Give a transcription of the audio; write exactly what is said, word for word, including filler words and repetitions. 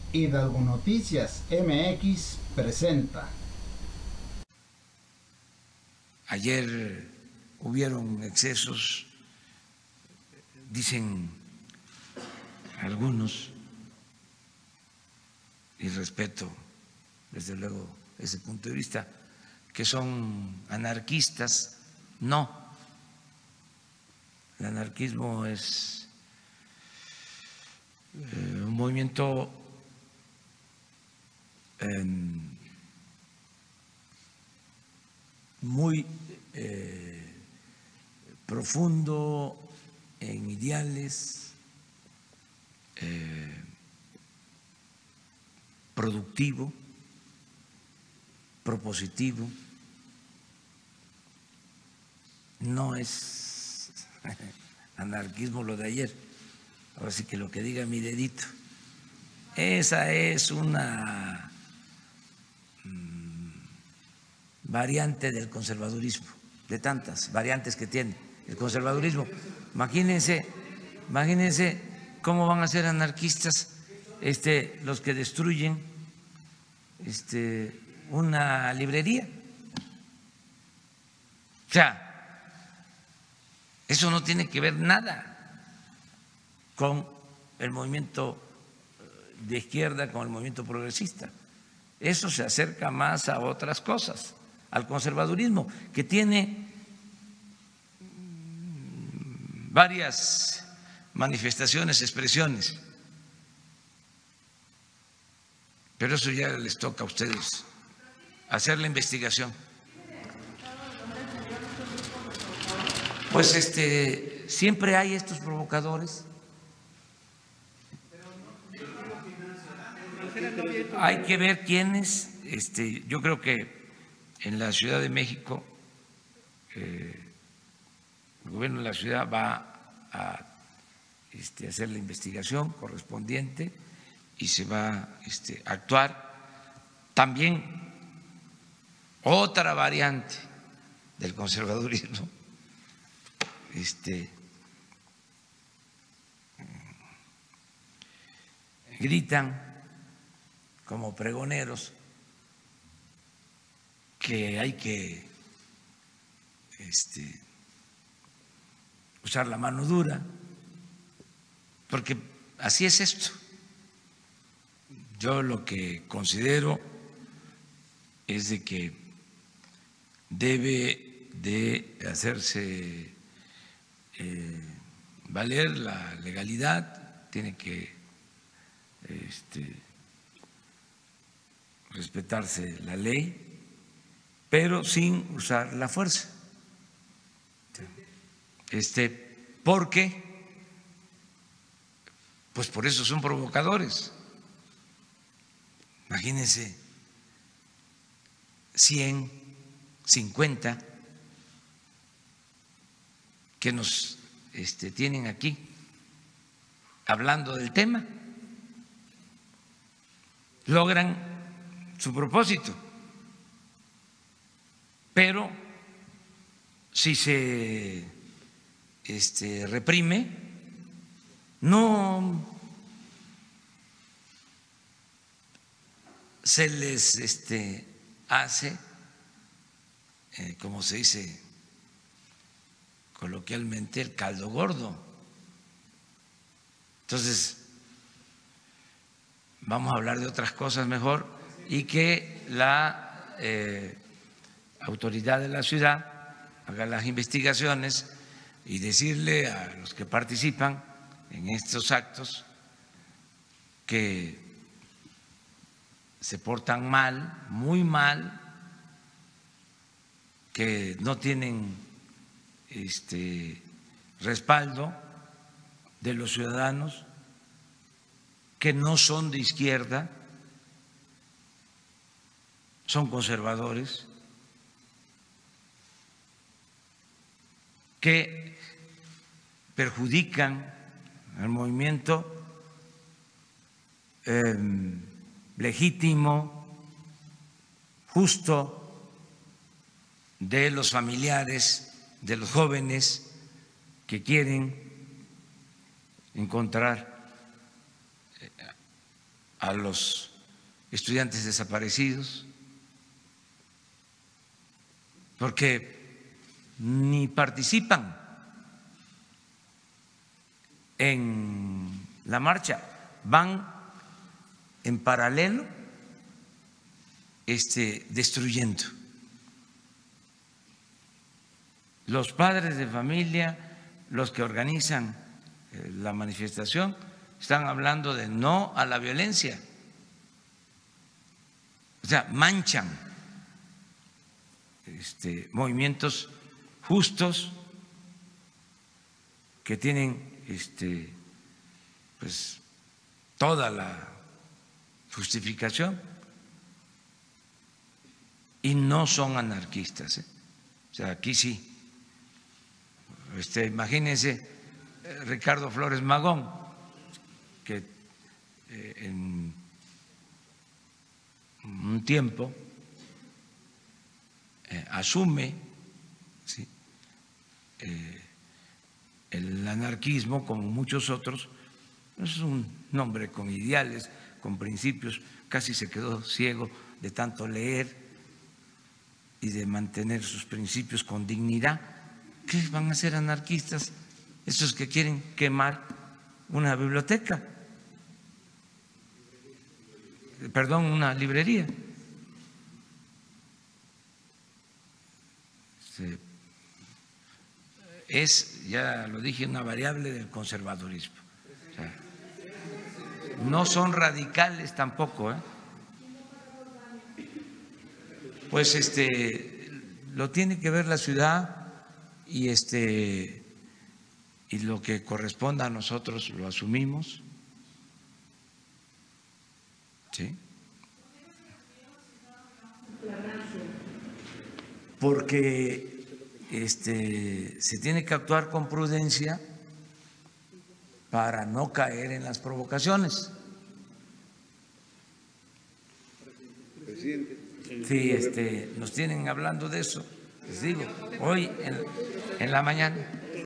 Hidalgo Noticias M X presenta. Ayer hubieron excesos, dicen algunos, y respeto desde luego ese punto de vista, que son anarquistas. No, el anarquismo es eh, un movimiento eh, muy eh, profundo en ideales, eh, productivo, propositivo. No es anarquismo lo de ayer, ahora sí que lo que diga mi dedito. Esa es una mmm, variante del conservadurismo, de tantas variantes que tiene el conservadurismo. Imagínense, imagínense cómo van a ser anarquistas este, los que destruyen este, una librería. O sea, eso no tiene que ver nada con el movimiento de izquierda, con el movimiento progresista. Eso se acerca más a otras cosas, al conservadurismo, que tiene varias manifestaciones, expresiones. Pero eso ya les toca a ustedes hacer la investigación. Pues este, siempre hay estos provocadores. Hay que ver quiénes. Este, yo creo que en la Ciudad de México eh, el gobierno de la ciudad va a este, hacer la investigación correspondiente y se va este, a actuar. También otra variante del conservadurismo. Este, gritan como pregoneros que hay que este, usar la mano dura, porque así es esto. Yo lo que considero es de que debe de hacerse eh, valer la legalidad, tiene que este, respetarse la ley, pero sin usar la fuerza. Este, porque, pues por eso son provocadores. Imagínense, cien, cincuenta que nos este, tienen aquí hablando del tema, logran su propósito, pero si se este, reprime, no se les este, hace, eh, como se dice coloquialmente, el caldo gordo. Entonces, vamos a hablar de otras cosas mejor y que la eh, autoridad de la ciudad haga las investigaciones y decirle a los que participan en estos actos que se portan mal, muy mal, que no tienen este respaldo de los ciudadanos, que no son de izquierda, son conservadores, que perjudican al movimiento eh, legítimo, justo de los familiares, de los jóvenes que quieren encontrar a los estudiantes desaparecidos, porque ni participan en la marcha, van en paralelo este, destruyendo. Los padres de familia, los que organizan eh, la manifestación, están hablando de no a la violencia. O sea, manchan este, movimientos justos que tienen este, pues, toda la justificación y no son anarquistas, ¿eh? O sea, aquí sí. Este, imagínense eh, Ricardo Flores Magón, que eh, en un tiempo eh, asume ¿sí? eh, el anarquismo, como muchos otros, es un hombre con ideales, con principios, casi se quedó ciego de tanto leer y de mantener sus principios con dignidad. ¿Qué van a ser anarquistas esos que quieren quemar una biblioteca? Perdón, una librería. Es, ya lo dije, una variable del conservadurismo. O sea, no son radicales tampoco, ¿eh? Pues este lo tiene que ver la ciudad y este y lo que corresponda a nosotros lo asumimos. ¿Sí? Porque este, se tiene que actuar con prudencia para no caer en las provocaciones. Presidente. Sí, este, nos tienen hablando de eso, les digo, hoy en, en la mañana.